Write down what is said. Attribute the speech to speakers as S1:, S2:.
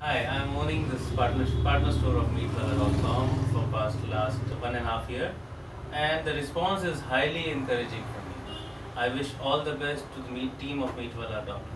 S1: Hi, I'm owning this partner store of Meatwala.com for last 1.5 year, and the response is highly encouraging for me. I wish all the best to the team of Meatwala.com.